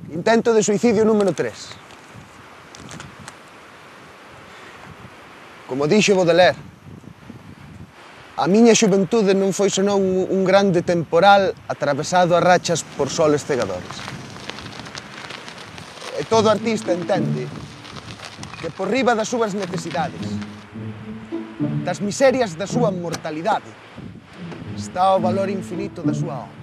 Intento de suicidio número 3. Como dixo Baudelaire, a miña xuventude non foi senón un grande temporal atravesado a rachas por soles cegadores. E todo artista entende que por riba das súas necesidades, das miserias da súa mortalidade, está o valor infinito da súa obra.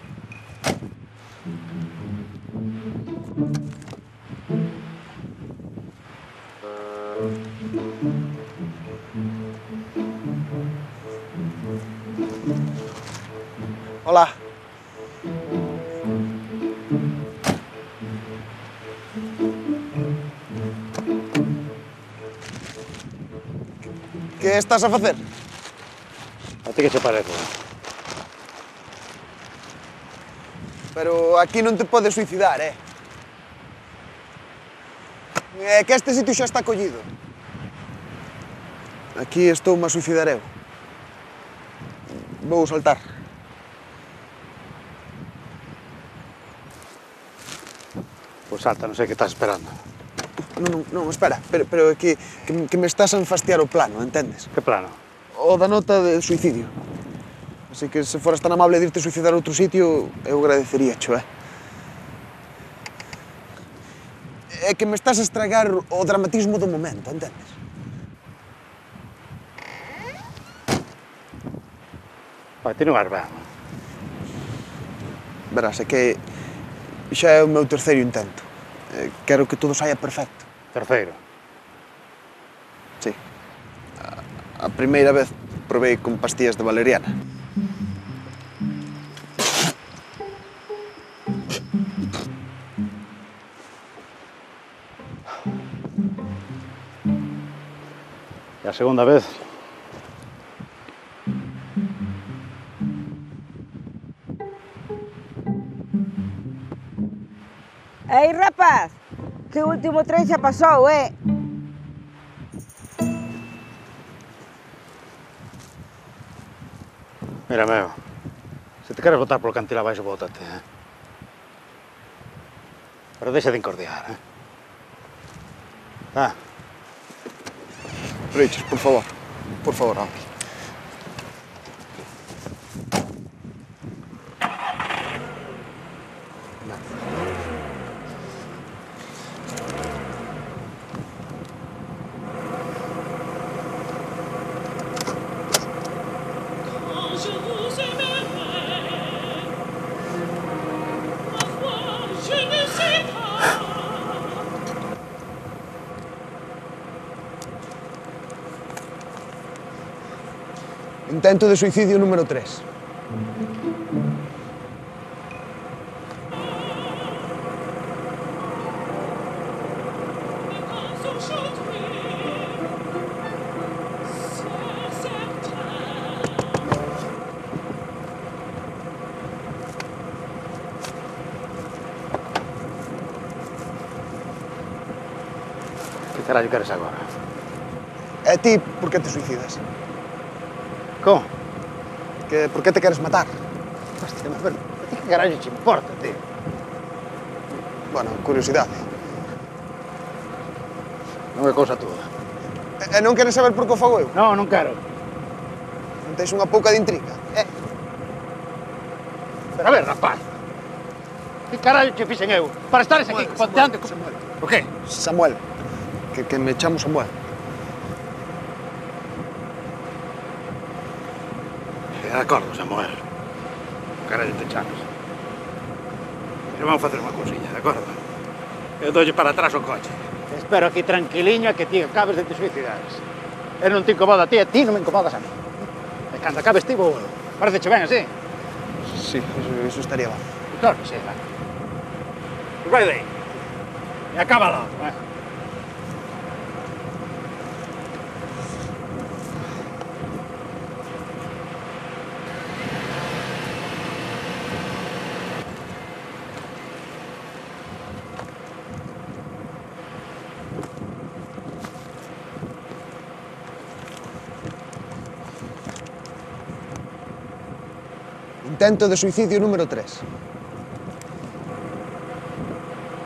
Hola. Que estás a facer? A ti que se parece? Pero aquí non te podes suicidar, É que este sitio xa está collido. Aquí estou a suicidar eu. Vou saltar. Pois salta, non sei que estás esperando. Non, espera, pero é que me estás a enfastiar o plano, entendes? Que plano? O da nota de suicidio. Así que se foras tan amable de irte a suicidar a outro sitio, eu agradeceríacho, É que me estás a estragar o dramatismo do momento, entendes? Pai, ti non vas ben. Verás, é que xa é o meu terceiro intento. Quero que todo saia perfecto. Terceiro? Sí. A primeira vez probei con pastillas de valeriana. E a segunda vez? Ei, rapaz, que o último tren xa pasou, Mira, meu, se te queres botar polo cantil abaixo, bótate, Pero deixa de incordiar, Ah. Richard, por favor. Por favor, vamos. Intento de suicidio número 3. Que carallo queres agora? E ti, por que te suicidas? Como? Por que te queres matar? Hostia, pero a ti que carallo te importa, tío? Bueno, curiosidade. Non é cousa túa. E non queres saber por que o fago eu? Non, non quero. Non tens unha pouca de intriga? Pero a ver, rapaz, que carallo te fixen eu para estares aquí ponteando... Samuel. O que? Samuel. Que me chamo Samuel. De acordo, Samuel. Carallo te chamas. Pero vamos facer unha cousiña, de acordo? Eu doulle para atrás o coche. Espero aquí tranquiliño a que ti acabes de te suicidares. Eu non te incomodo a ti non me incomodas a mí. E cando acabes ti vou... Parece che ben así? Sí, eso estaría ben. Claro que sí, va. Pues vai de aí. E acábalo, Intento de suicidio número 3.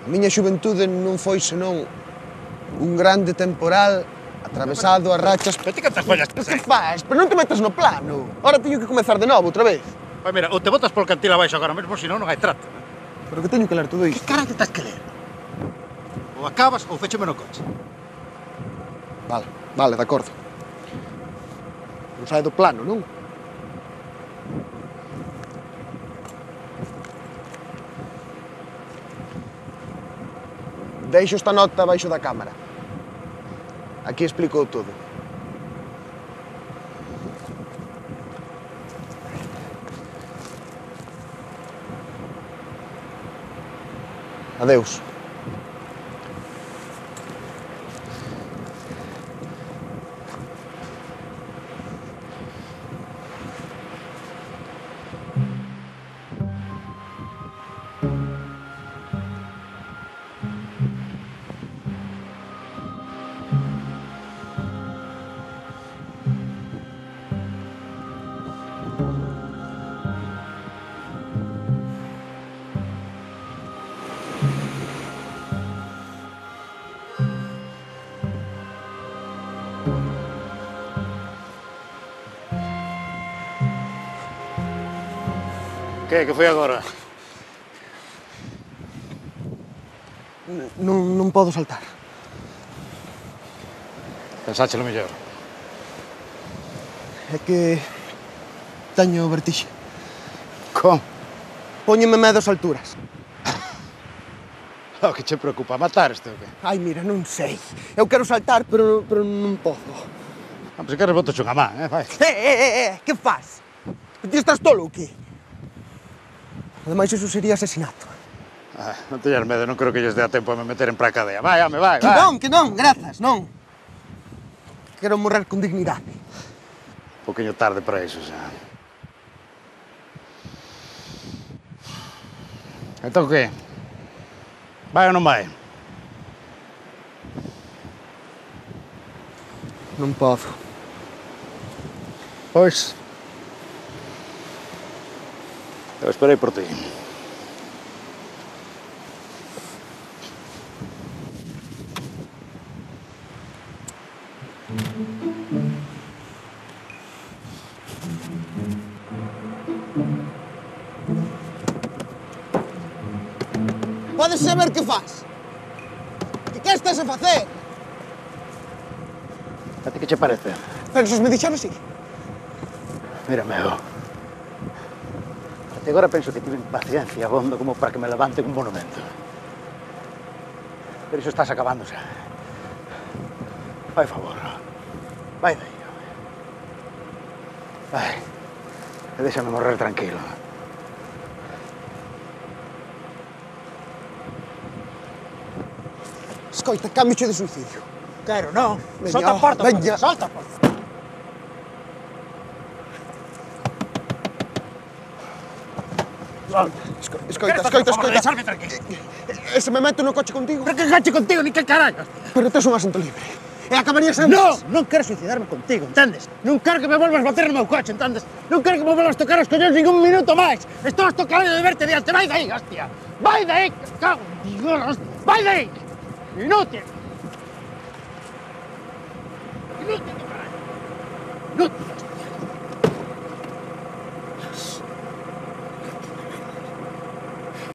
miña xuventude non foi senón un grande temporal atravesado a rachas... Pero ti cantas follas Pero que faz? Pero non te metas no plano. Ahora teño que comezar de novo, outra vez. Pois mira, ou te botas polo cantil abaixo agora mesmo, senón non hai trato. Pero que teño que ler todo Que isto. carallo tens que ler? Ou acabas ou féchame no coche. Vale, de acordo. Non sae do plano, non? Deixo esta nota baixo da cámara. Aquí explico todo. Adeus. Que foi agora? Non podo saltar. Pensáchelo mellor. É que teño vertixe. Como? Póñeme medo as alturas. O que che preocupa, matar este o que? Ai, mira, non sei. Eu quero saltar, pero non podo. Se queres botas unha man, vai. Que faz? Ti estás tolo ou que? Ademais, iso sería asesinato. Non teñas medo, non creo que lles dé a tempo a me meter en pra cadea. Vai, home, vai, Que non, grazas, non. Quero morrer con dignidade. Un poquinho tarde para iso, xa. Entón que? Vai ou non vai? Non podo. Pois... Eu esperei por ti. Podes saber que faz? Que estás a facer? A ti que che parece? Pero se me dixeron así. Mira, meu. Até agora penso que tiven paciencia abondo como para que me levanten un monumento. Pero iso estás acabando xa. Vai, favor. Vai daí. Vai. E déxame morrer tranquilo. Escoita, cambio de suicidio. Quero, non. Veña, Solta a porta, veña. solta a porta. Escoita. Deixarme tranquilo. E se me meto no coche contigo? Pero que gache contigo, ni que carallo. Pero tes un asento libre. E acabarías antes. Non quero suicidarme contigo, entendes? Non quero que me volvas bater no meu coche, entendes? Non quero que me volvas tocar os collóns ningún minuto máis. Estou hasta o carallo de verte diante. Vai daí, hostia. Vai daí, que cago en Dios, hostia. Vai daí. Inútil. Inútil, carallo. Inútil.